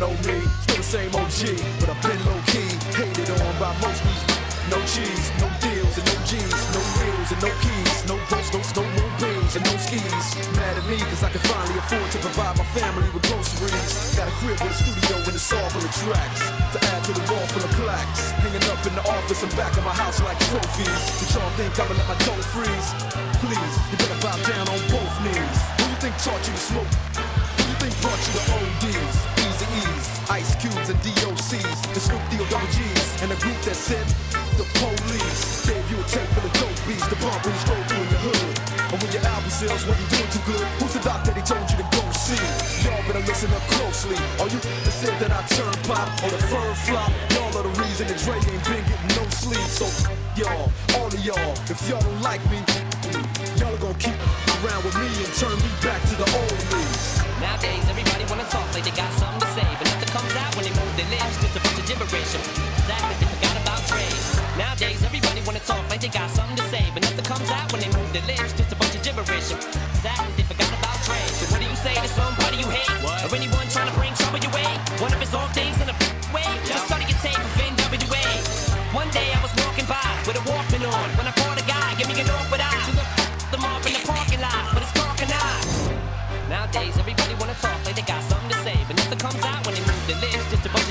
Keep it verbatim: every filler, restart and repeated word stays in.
know me, still the same O G, but I've been low-key, hated on by most these. No cheese, no deals, and no G's, no wheels, and no keys, no postals, no mobiles, and no skis. Mad at me, cause I can finally afford to provide my family with groceries. Got a crib with a studio and it's all full of tracks, to add to the wall full of plaques, hanging up in the office and back of my house like trophies. But y'all think I'ma let my dough freeze? Please, you better bow down on both knees. Who you think taught you to smoke? Who you think brought you to O Ds? Easy E's, Ice Cubes and D O C's, the Snoop D O double G's, and a group that said the police gave you a tape full of dope beats, the bump when you scroll through in your hood. And when your album sales wasn't doing too good, who's the doctor they told you to go see? Y'all better listen up closely. Are you that said that I turn pop or the firm flop? Y'all are the reason that Dre ain't been getting no sleep. So y'all, all of y'all, if y'all don't like me, y'all are gonna keep around with me and turn me back to the old me. Nowadays, everybody wanna talk like they got something to say, but nothing comes out when they move their lips, just a bunch of gibberish. Exactly, they forgot about Dre. Nowadays, everybody wanna talk like they got something to say, but nothing comes out when they move their lips, just a bunch of gibberish. Exactly, they forgot about Dre. So what do you say to somebody you hate, what? Or anyone trying to bring trouble your way? One of his off things in a way, just started your tape of N W A. One day I was walking by with a Walkman on, when I caught a guy, give me an awkward eye. To look them off in the parking lot, but it's dark and eye. Nowadays, everybody wanna talk like they got something to say, but nothing comes out when they move their lips, just a bunch of